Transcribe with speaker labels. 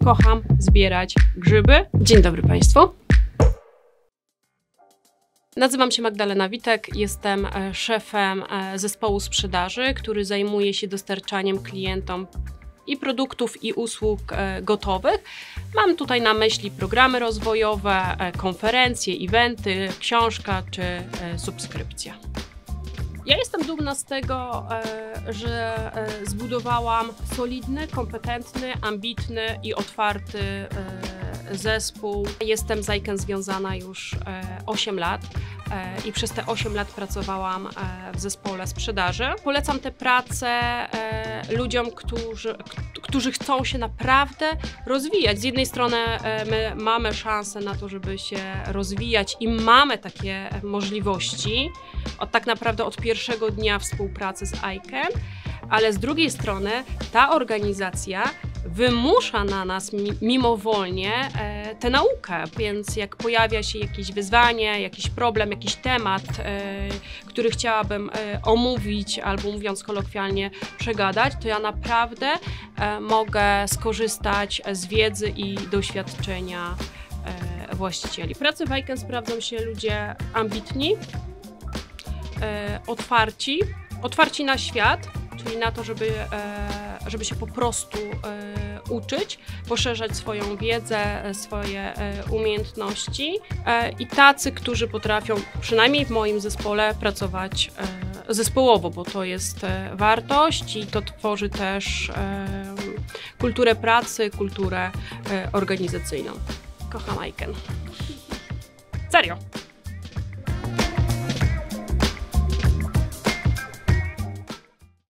Speaker 1: kocham zbierać grzyby. Dzień dobry Państwu. Nazywam się Magdalena Witek, jestem szefem zespołu sprzedaży, który zajmuje się dostarczaniem klientom i produktów, i usług gotowych. Mam tutaj na myśli programy rozwojowe, konferencje, eventy, książka czy subskrypcja. Ja jestem dumna z tego, że zbudowałam solidny, kompetentny, ambitny i otwarty zespół. Jestem z ICANN związana już 8 lat i przez te 8 lat pracowałam w zespole sprzedaży. Polecam tę pracę ludziom, którzy chcą się naprawdę rozwijać. Z jednej strony my mamy szansę na to, żeby się rozwijać i mamy takie możliwości tak naprawdę od pierwszego dnia współpracy z ICANN, ale z drugiej strony ta organizacja wymusza na nas mimowolnie tę naukę, więc jak pojawia się jakieś wyzwanie, jakiś problem, jakiś temat, który chciałabym omówić albo mówiąc kolokwialnie przegadać, to ja naprawdę mogę skorzystać z wiedzy i doświadczenia właścicieli. W pracy w ICANN sprawdzą się ludzie ambitni, otwarci na świat, czyli na to, żeby się po prostu uczyć, poszerzać swoją wiedzę, swoje umiejętności i tacy, którzy potrafią, przynajmniej w moim zespole, pracować zespołowo, bo to jest wartość i to tworzy też kulturę pracy, kulturę organizacyjną. Kocham ICANN. Serio!